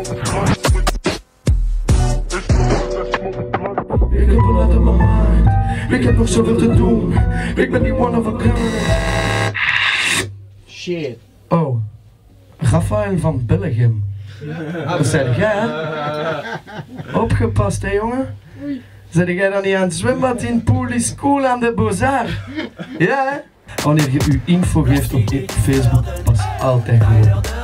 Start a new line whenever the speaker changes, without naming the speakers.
Ik heb een lot in mijn mind. Ik heb nog zoveel te doen. Ik ben die one of a kind.
Shit.
Oh, Rafael van Billegem. Wat zei jij, hè? Opgepast, hè, jongen? Zet jij dan niet aan het zwembad in Pool School aan de Beaux-Arts? Ja, hè? Wanneer je uw info geeft op Facebook, pas altijd gewoon.